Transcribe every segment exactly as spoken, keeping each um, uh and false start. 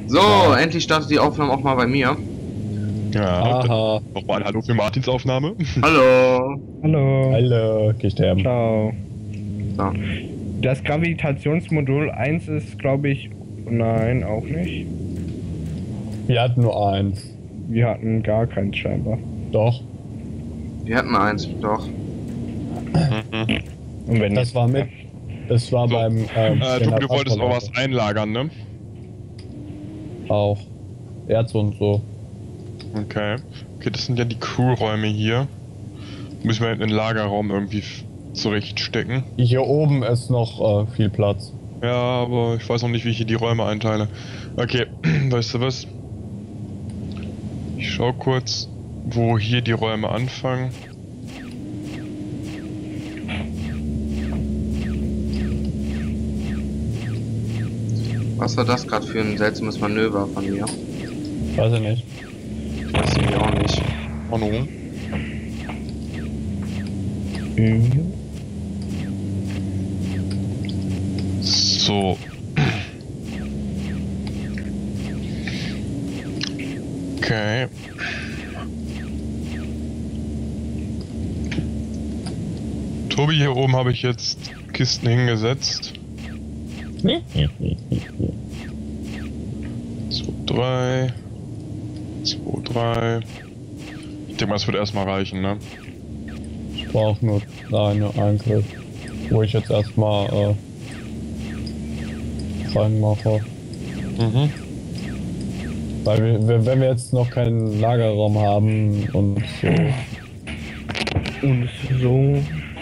So, Ja. endlich startet die Aufnahme auch mal bei mir. Ja, Aha. nochmal ein Hallo für Martins Aufnahme. Hallo. Hallo. Hallo, geh sterben. Ciao. So. Das Gravitationsmodul eins ist, glaube ich, nein, auch nicht. Wir hatten nur eins. Wir hatten gar keins scheinbar. Doch. Wir hatten eins, doch. Und wenn Das war mit. Das war So. beim. Ähm, äh, Tobi, du wolltest auch was einlagern, ne? Auch. Erz und so. Okay. Okay, das sind ja die Crewräume hier. Müssen wir in den Lagerraum irgendwie f- zurechtstecken. Hier oben ist noch äh, viel Platz. Ja, aber ich weiß noch nicht, wie ich hier die Räume einteile. Okay, weißt du was? Ich schau kurz, wo hier die Räume anfangen. Was war das gerade für ein seltsames Manöver von mir? Weiß ich nicht. Weiß ich auch nicht. Hallo. Mhm. So. Okay. Tobi, hier oben habe ich jetzt Kisten hingesetzt. zwei, drei. zwei, drei. Ich denke mal, es wird erstmal reichen, ne? Ich brauche nur eine Angriff. Wo ich jetzt erstmal äh, reinmache. Mhm. Weil wir, wir- wenn wir jetzt noch keinen Lagerraum haben und so. Und so.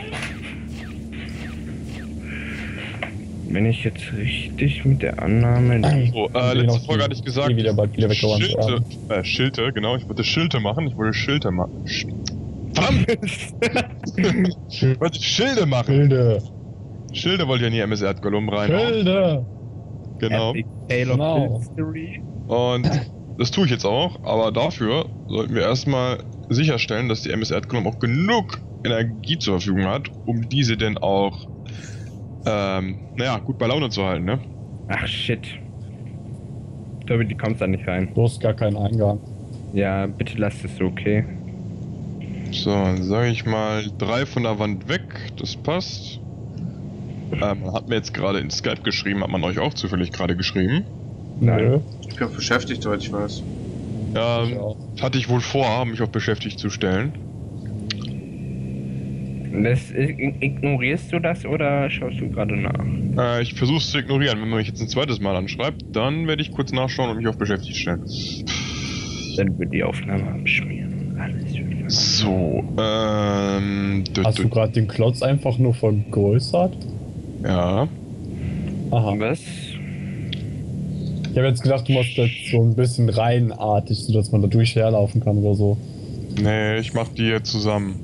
Wenn ich jetzt richtig mit der Annahme. So, Und äh, die letzte noch Folge die- hatte ich gesagt, die wieder bald wieder weggeräumt Schilte, werden. äh, Schilte, genau, ich wollte Schilte machen, ich wollte Schilte machen. Sch Verdammt! Ich wollte Schilde machen! Schilde! Schilde wollte ja nie M S Erdgolum rein. Schilde! Genau. Epic Tale of Genau. History. Und das tue ich jetzt auch, aber dafür sollten wir erstmal sicherstellen, dass die M S Erdgolum auch genug Energie zur Verfügung hat, um diese denn auch, ähm, naja, gut bei Laune zu halten, ne? Ach shit. Ich glaube, die kommt da nicht rein. Du hast gar keinen Eingang. Ja, bitte lasst es so, okay? So, dann sage ich mal drei von der Wand weg, das passt. Ähm, hat mir jetzt gerade in Skype geschrieben, hat man euch auch zufällig gerade geschrieben. Nö. Ich bin auch beschäftigt, soweit ich weiß. Ja, Ich auch. hatte ich wohl vor, mich auch beschäftigt zu stellen. Das, ig- ignorierst du das oder schaust du gerade nach? Äh, ich versuche es zu ignorieren. Wenn man mich jetzt ein zweites Mal anschreibt, dann werde ich kurz nachschauen und mich auf beschäftigt stellen. Dann wird die Aufnahme abschmieren. Alles wird So, ähm... dü- Hast dü- du gerade den Klotz einfach nur vergrößert? Ja. Aha. Was? Ich habe jetzt gedacht, du machst das so ein bisschen reihenartig, sodass man da durchherlaufen kann oder so. Nee, ich mach die jetzt zusammen.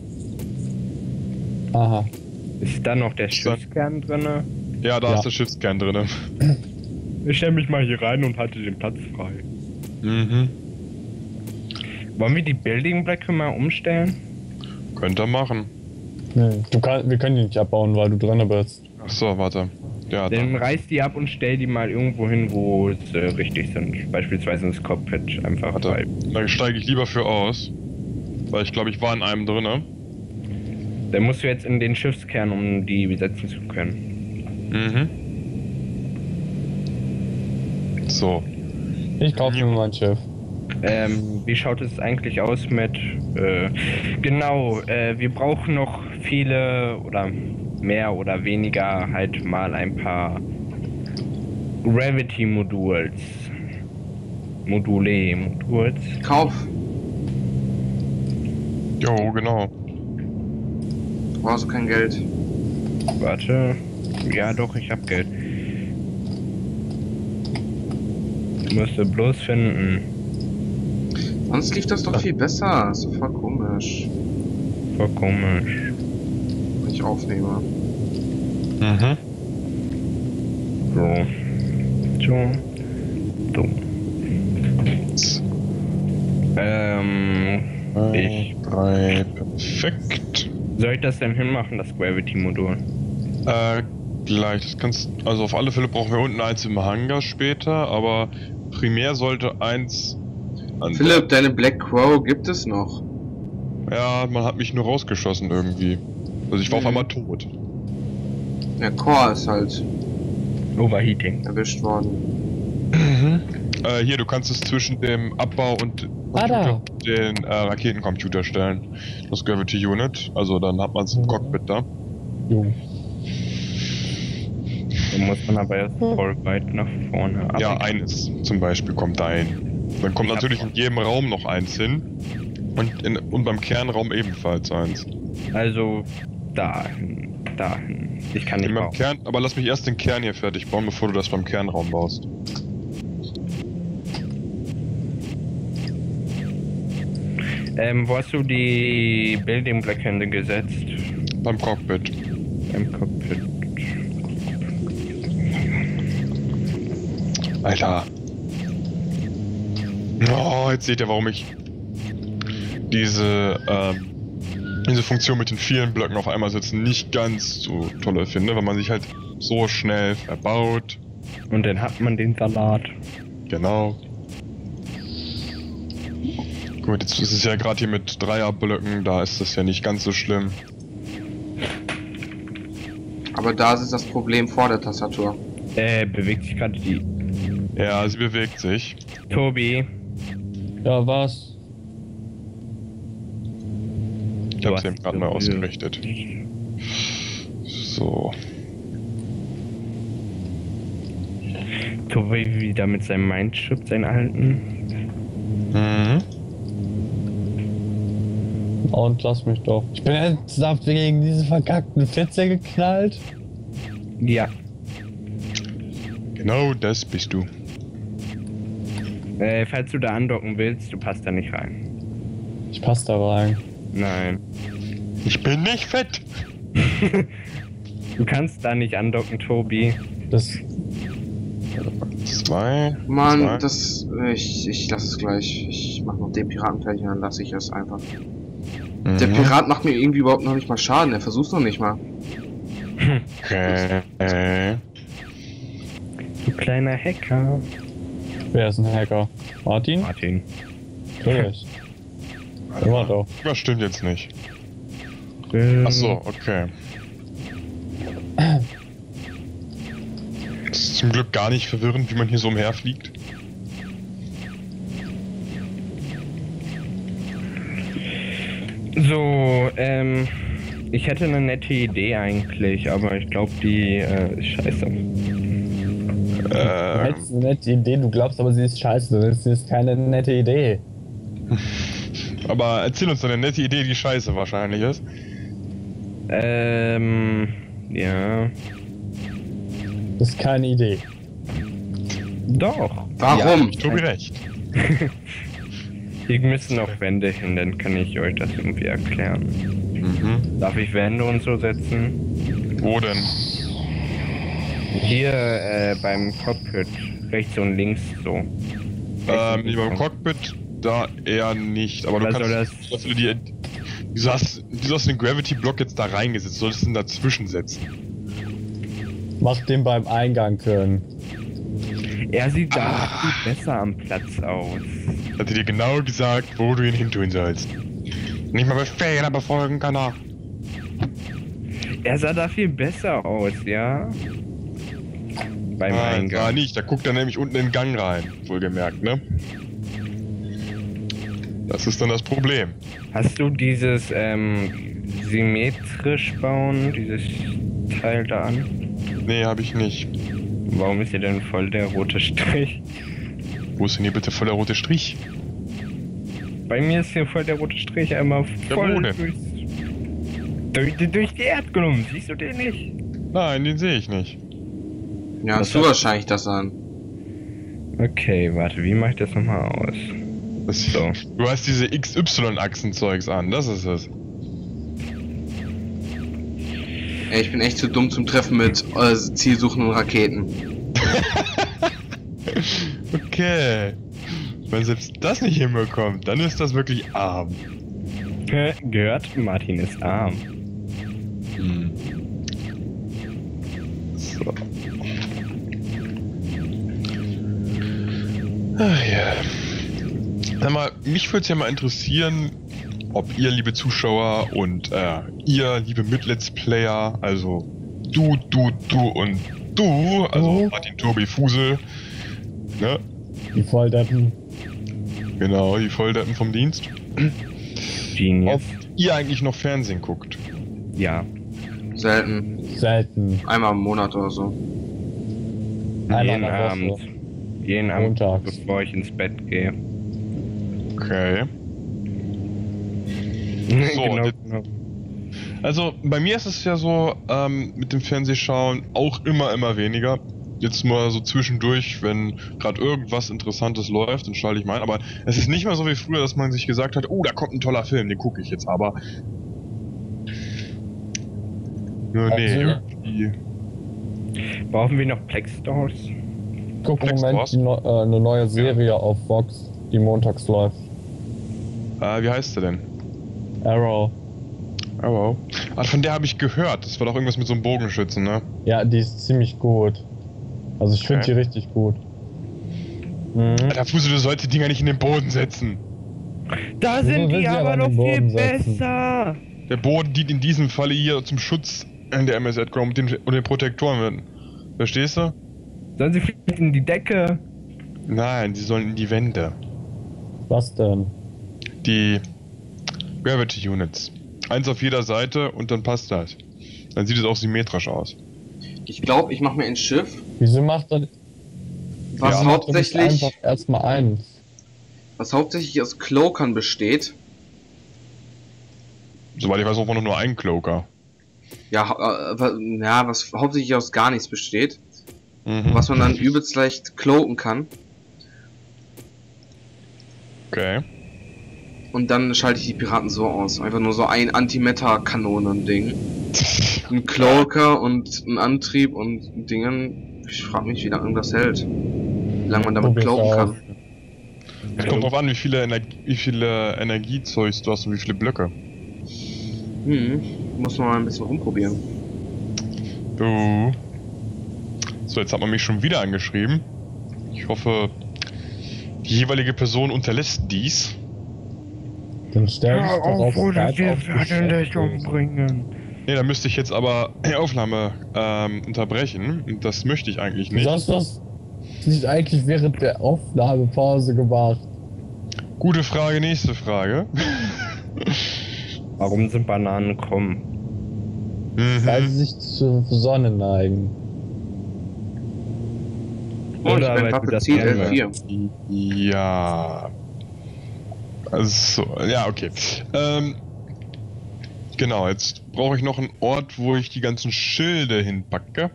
Aha. Ist da noch der Schiffskern drinne? Ja, da Ja. ist der Schiffskern drin. Ich stelle mich mal hier rein und halte den Platz frei. Mhm. Wollen wir die Building-Blöcke mal umstellen? Könnt ihr machen. Nee. Du kann, wir können die nicht abbauen, weil du drin bist. Achso, warte. Ja, Dann dann. reiß die ab und stell die mal irgendwo hin, wo sie äh, richtig sind. Beispielsweise ins Cockpit einfach. Warte. Weil, Da steige ich lieber für aus. Weil ich glaube, ich war in einem drinne. dann musst du jetzt in den Schiffskern, um die besetzen zu können. Mhm. So. Ich kaufe mir mein Schiff. Ähm, wie schaut es eigentlich aus mit, äh, genau, äh, wir brauchen noch viele oder mehr oder weniger halt mal ein paar Gravity Modules. Module, Modules. Kauf. Jo, genau. Du brauchst kein Geld. Warte. Ja doch, ich hab Geld. Ich musste bloß finden. Sonst lief das doch viel besser. Ist doch voll komisch. Voll komisch. Wenn ich aufnehme. Mhm. So. So. So. Ähm. Ich. Drei, perfekt. Soll ich das denn hinmachen, das Gravity-Modul? Äh, gleich. Das kannst, also auf alle Fälle brauchen wir unten eins im Hangar später, aber primär sollte eins... An Philipp, deine Black Crow gibt es noch. Ja, man hat mich nur rausgeschossen irgendwie. Also ich war Mhm. auf einmal tot. Der Core ist halt Overheating. erwischt worden. Äh, hier, du kannst es zwischen dem Abbau und Ah, da. und den äh, Raketencomputer stellen. Das Gravity Unit. Also dann hat man es im Mhm. Cockpit da. Jung. Da muss man aber erst voll weit nach vorne. Aber Ja, ich- eines zum Beispiel kommt da ein. Dann kommt Ich hab- natürlich in jedem Raum noch eins hin. Und, in, und beim Kernraum ebenfalls eins. Also dahin, dahin. Ich kann nicht In beim bauen. Kern, aber lass mich erst den Kern hier fertig bauen, bevor du das beim Kernraum baust. Ähm, wo hast du die Building Blockhände gesetzt? Beim Cockpit. Im Cockpit. Alter. Oh, jetzt seht ihr, warum ich diese, ähm, diese Funktion mit den vielen Blöcken auf einmal setzen nicht ganz so toll finde, weil man sich halt so schnell verbaut. Und dann hat man den Salat. Genau. Gut, jetzt ist es ja gerade hier mit Dreierblöcken, da ist das ja nicht ganz so schlimm. Aber da ist das Problem vor der Tastatur. Äh, bewegt sich gerade die. Ja, sie bewegt sich. Tobi, Ja, was? Ich Du hab's hast eben gerade so mal viel- ausgerichtet. So. Tobi wieder mit seinem Mindchip, seinen alten. Mhm. Und lass mich doch. Ich bin ernsthaft gegen diese verkackten Fitze geknallt. Ja. Genau das bist du. Äh, falls du da andocken willst, du passt da nicht rein. Ich passe da rein. Nein. Ich bin nicht fett. Du kannst da nicht andocken, Tobi. Das. Zwei. Mann, zwei. das. Ich, ich lass es gleich. Ich mach noch den Piraten fertig und dann lasse ich es einfach. Mhm. Der Pirat macht mir irgendwie überhaupt noch nicht mal Schaden. Er versucht noch nicht mal. Okay. Äh. Du kleiner Hacker. Wer ist ein Hacker? Martin? Martin. Natürlich. Immer doch. Das stimmt jetzt nicht. Ähm, Ach so, okay. Das ist zum Glück gar nicht verwirrend, wie man hier so umherfliegt. So, ähm. Ich hätte eine nette Idee eigentlich, aber ich glaube, die äh, ist scheiße. Du Äh, hättest eine nette Idee, du glaubst aber, sie ist scheiße. Das ist keine nette Idee. aber erzähl uns eine nette Idee, die scheiße wahrscheinlich ist. Ähm. Ja. Das ist keine Idee. Doch. Warum? Ich Tobi recht. Hier müssen noch Wände hin, dann kann ich euch das irgendwie erklären. Mhm. Darf ich Wände und so setzen? Wo denn? Hier äh, beim Cockpit, rechts und links so. Rechts Ähm, und nee, beim links. Cockpit da eher nicht, aber du Was kannst. soll das- Dass du die, wieso hast, wieso hast du den Gravity-Block jetzt da reingesetzt? Solltest du ihn dazwischen setzen? Mach den beim Eingang können. Er sieht da viel besser am Platz aus. Hat er dir genau gesagt, wo du ihn hintun sollst. Nicht mal Befehle befolgen kann er. Er sah da viel besser aus, ja? Beim Ah, Eingang. ah, nicht, da guckt er nämlich unten in den Gang rein, wohlgemerkt, ne? Das ist dann das Problem. Hast du dieses ähm, symmetrisch bauen, dieses Teil da an? Nee, habe ich nicht. Warum ist hier denn voll der rote Strich? Wo ist denn hier bitte voll der rote Strich? Bei mir ist hier voll der rote Strich einmal Ja, voll wo denn? durchs, durch, die- durch die Erdklumpf. Siehst du den nicht? Nein, den sehe ich nicht. Ja, Was hast du hat- wahrscheinlich das an. Okay, warte, wie mache ich das nochmal aus? Das, So. Du hast diese X Y-Achsen-Zeugs an, das ist es. Ey, ich bin echt zu dumm zum Treffen mit äh, zielsuchenden Raketen. Okay. Wenn selbst das nicht hinbekommt, dann ist das wirklich arm. Hä, gehört? Martin ist arm. Hm. So. Ach ja. Sag mal, mich würde es ja mal interessieren, ob ihr, liebe Zuschauer und äh, ihr, liebe Mit-Let's Player, also du, du, du und du, also Du. Martin, Tobi, Fusel, ne? Die Volldeppen. Genau, die Volldeppen vom Dienst. Genius. Ob ihr eigentlich noch Fernsehen guckt. Ja. Selten. Selten. Einmal im Monat oder so. Einmal Jeden in der Woche. Abend. Jeden Abend, Montags. bevor ich ins Bett gehe. Okay. So, genau, jetzt- genau. Also bei mir ist es ja so, ähm, mit dem Fernsehschauen auch immer, immer weniger. Jetzt mal so zwischendurch, wenn gerade irgendwas Interessantes läuft, dann schalte ich mal ein. Aber es ist nicht mehr so wie früher, dass man sich gesagt hat, oh, da kommt ein toller Film, den gucke ich jetzt aber. Ja, nee, Also- irgendwie. Brauchen wir noch Plex Stores? Ich gucke im Plex Moment Wars? die neu- äh, eine neue Serie auf Vox, die montags läuft. Äh, wie heißt der denn? Arrow. Oh, wow. Ah, von der habe ich gehört. Das war doch irgendwas mit so einem Bogenschützen, ne? Ja, die ist ziemlich gut. Also ich finde Okay. die richtig gut. Mhm. Alter, Fusel, du sollst die Dinger nicht in den Boden setzen. Da Wieso sind will die sie aber aber an noch den viel Boden setzen? besser. Der Boden dient in diesem Falle hier zum Schutz der M S Edgar und den, und den Protektoren. Verstehst du? Sollen sie vielleicht in die Decke? Nein, die sollen in die Wände. Was denn? Die Gravity Units. Eins auf jeder Seite und dann passt das. Dann sieht es auch symmetrisch aus. Ich glaube, ich mache mir ein Schiff, Wieso macht er was Ja. wieso macht er nicht hauptsächlich, einfach erstmal eins? was hauptsächlich aus Cloakern besteht. Soweit ich weiß, auch nur noch ein Cloaker. Ja, äh, wa- ja, was hauptsächlich aus gar nichts besteht. Mhm. Was man dann übelst leicht cloaken kann. Okay. Und dann schalte ich die Piraten so aus. Einfach nur so ein Antimatter-Kanonen-Ding. Ein Cloaker und ein Antrieb und Dingen. Ich frage mich, wie lange das hält. Wie lange man damit Probier's cloaken aus. kann. Es kommt drauf an, wie viele, Energie wie viele Energiezeugs du hast und wie viele Blöcke. Hm, muss man mal ein bisschen rumprobieren. Du. So, jetzt hat man mich schon wieder angeschrieben. Ich hoffe, die jeweilige Person unterlässt dies. Dann stell dich doch auf oder Skype wir auf werden dich Geschäft. umbringen. Ne, da müsste ich jetzt aber die Aufnahme ähm, unterbrechen. Und das möchte ich eigentlich nicht. Wieso hast du das nicht eigentlich während der Aufnahmepause gemacht? Gute Frage, nächste Frage. Warum sind Bananen krumm? Weil Mhm. sie sich zur Sonne neigen. Oh, ich Oder bin weil du Waffe das Ziel gerne L vier. Ja. Also, ja, okay. Ähm, genau, jetzt brauche ich noch einen Ort, wo ich die ganzen Schilde hinpacke.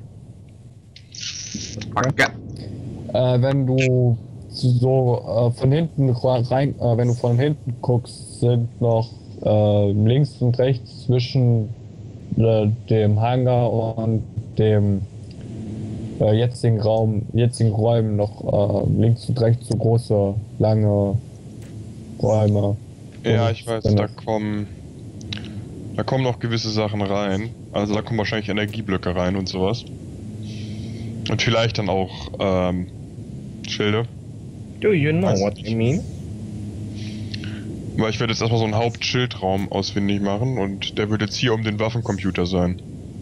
Ja. Äh, wenn du so äh, von hinten ra- rein, äh, wenn du von hinten guckst, sind noch äh, links und rechts zwischen äh, dem Hangar und dem äh, jetzigen Raum, jetzigen Räumen noch äh, links und rechts so große, lange Räume. Ja, Und ich weiß, dann da noch- kommen. Da kommen noch gewisse Sachen rein. Also da kommen wahrscheinlich Energieblöcke rein und sowas. Und vielleicht dann auch ähm, Schilde. Do you know Weiß what nicht. I mean? Weil ich werde jetzt erstmal so einen Hauptschildraum ausfindig machen und der wird jetzt hier um den Waffencomputer sein.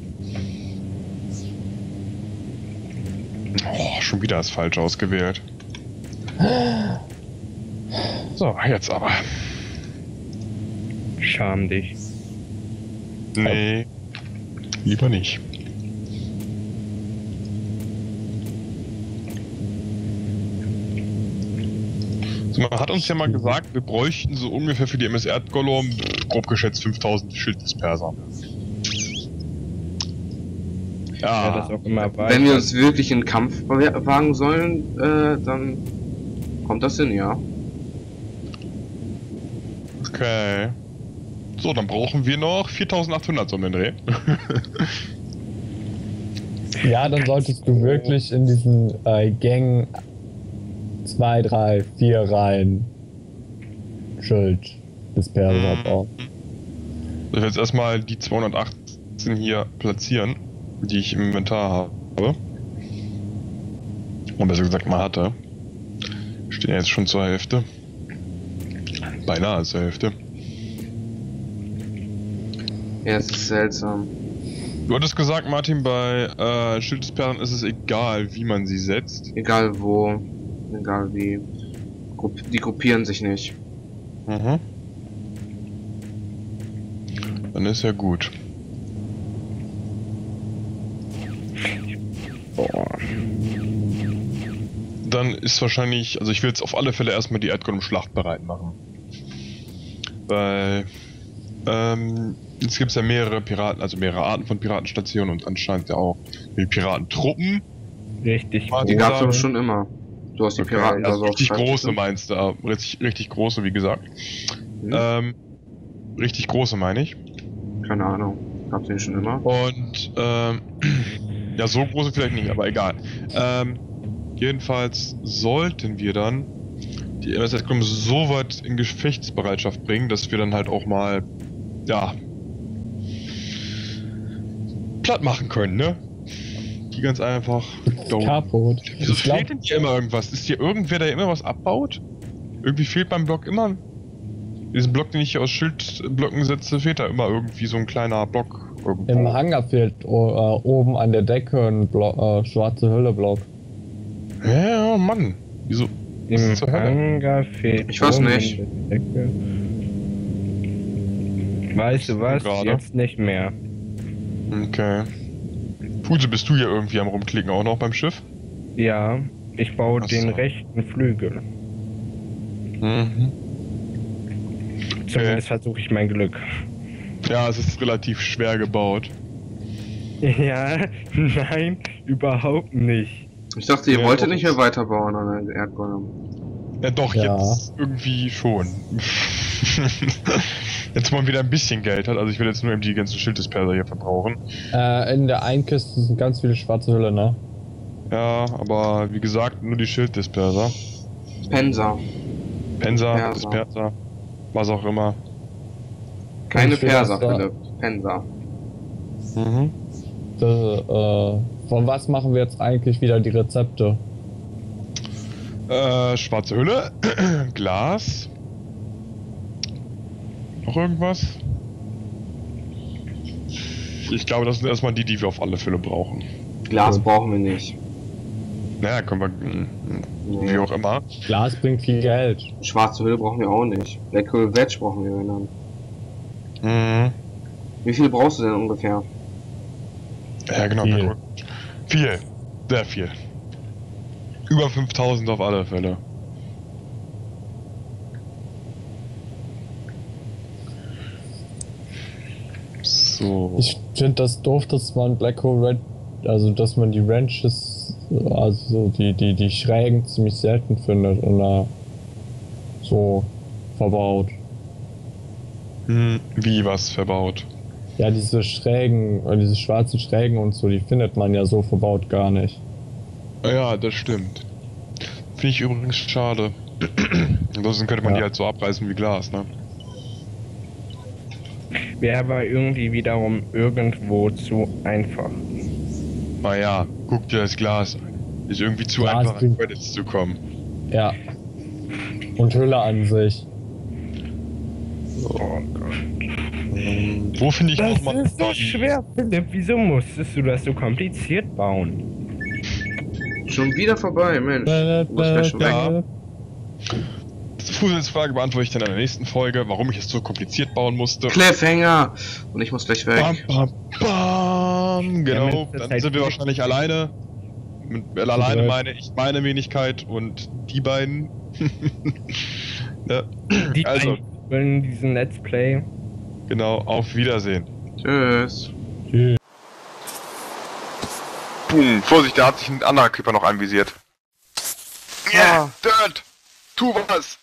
Oh, schon wieder ist falsch ausgewählt. So, jetzt aber. Scham dich. Nee, lieber nicht. So, man hat uns ja mal gesagt, wir bräuchten so ungefähr für die M S Erdgolom grob geschätzt fünftausend Schilddisperser. Ja, das Ja, auch immer weiter. Wenn wir uns wirklich in den Kampf wa- wagen sollen, äh, dann kommt das hin, ja. okay. So, dann brauchen wir noch viertausendachthundert so um den Dreh. Ja, dann solltest du wirklich in diesen äh, Gängen zwei, drei, vier Reihen Schild Disperser Mhm. bauen. Ich will jetzt erstmal die zweihundertachtzehn hier platzieren, die ich im Inventar habe. Und besser gesagt mal hatte. Stehen ja jetzt schon zur Hälfte. Beinahe zur Hälfte. Ja, es ist seltsam. Du hattest gesagt, Martin, bei äh, Schildesperren ist es egal, wie man sie setzt. Egal wo, egal wie. Grupp die gruppieren sich nicht. Mhm. Dann ist ja gut. Boah. Dann ist wahrscheinlich, also ich will jetzt auf alle Fälle erstmal die Erdgolem-Schlacht bereit machen. Weil, ähm, jetzt gibt es ja mehrere Piraten, also mehrere Arten von Piratenstationen und anscheinend ja auch die Piratentruppen. Richtig Ah, Die die groß. gab's aber schon immer. Du hast die Okay, Piraten da also so auf richtig Schreibtisch große drin. meinst du, äh, richtig, richtig große, wie gesagt. Hm? Ähm, richtig große meine ich. Keine Ahnung. Gab's den schon immer? Und, ähm, ja, so große vielleicht nicht, aber egal. Ähm, jedenfalls sollten wir dann die M S Erdgolem so weit in Gefechtsbereitschaft bringen, dass wir dann halt auch mal, ja, platt machen können, ne? Die ganz einfach. Kaputt. Wieso Ich glaub, fehlt denn hier immer irgendwas? Ist hier irgendwer, der immer was abbaut? Irgendwie fehlt beim Block immer. Diesen Block, den ich hier aus Schildblöcken setze, fehlt da immer irgendwie so ein kleiner Block. Irgendwo. im Hangar fehlt oh, äh, oben an der Decke ein Blo äh, schwarze Hülle-Block. Ja, Mann. Wieso? Im Was zur Hölle? Hangar fehlt. Ich weiß oben nicht. in der Decke. Weißt du was? Gerade. Jetzt nicht mehr. Okay. Puse, bist du hier irgendwie am Rumklicken auch noch beim Schiff? Ja, ich baue Ach den so. rechten Flügel. Mhm. Zumindest versuche ich mein Glück. Ja, es ist relativ schwer gebaut. Ja, nein, überhaupt nicht. Ich dachte, ihr Ja, wolltet doch, nicht mehr weiterbauen an der Erdgolem. Ja, doch, Ja. jetzt irgendwie schon. Jetzt wo man wieder ein bisschen Geld hat, also ich will jetzt nur eben die ganzen Schildesperser hier verbrauchen. Äh, in der einen Kiste sind ganz viele schwarze Hülle, ne? Ja, aber wie gesagt, nur die Schilddisperser. Pensa. Pensa, Perser. Disperser, was auch immer. Keine Ich will Perser, das da- Philipp. Pensa. Mhm. Das, äh, von was machen wir jetzt eigentlich wieder die Rezepte? Äh, schwarze Hülle, Glas. Noch irgendwas? Ich glaube, das sind erstmal die, die wir auf alle Fälle brauchen. Glas Gut. brauchen wir nicht. Naja, können wir. mm, Nee. Wie auch immer. Glas bringt viel Geld. Schwarze Hülle brauchen wir auch nicht. Black Hole Wedge brauchen wir dann. Mhm. Wie viel brauchst du denn ungefähr? Ja, genau. Viel. Viel. viel. Sehr viel. Über fünftausend auf alle Fälle. So. Ich finde das doof, dass man Black Hole Red, also dass man die Ranches, also die, die, die Schrägen ziemlich selten findet und da so verbaut. Hm, wie was verbaut? Ja, diese Schrägen, äh, diese schwarzen Schrägen und so, die findet man ja so verbaut gar nicht. Ja, das stimmt. Finde ich übrigens schade. Ansonsten könnte man Ja. die halt so abreißen wie Glas, ne? Wäre aber irgendwie wiederum irgendwo zu einfach. Naja, guck dir das Glas an. Ist irgendwie zu Glas einfach an bringt- Credits zu kommen. Ja. Und Hülle an sich. Oh Gott. Hm, wo finde ich Das nochmal. ist so schwer, Philipp. Wieso musstest du das so kompliziert bauen? Schon wieder vorbei, Mensch. Du musst gleich schon weg. Ja. Fuselsfrage beantworte ich dann in der nächsten Folge, warum ich es so kompliziert bauen musste. Cliffhanger! Und ich muss gleich weg. Bam, bam, bam. Genau, Ja, das dann halt sind wir die- wahrscheinlich alleine. Mit, äh, alleine dritt. meine ich meine Wenigkeit und die beiden. Ja, Die also, in diesen Let's Play. genau, auf Wiedersehen. Tschüss. Tschüss. Boom, Vorsicht, da hat sich ein anderer Creeper noch anvisiert. Ja. Dirt! Tu was!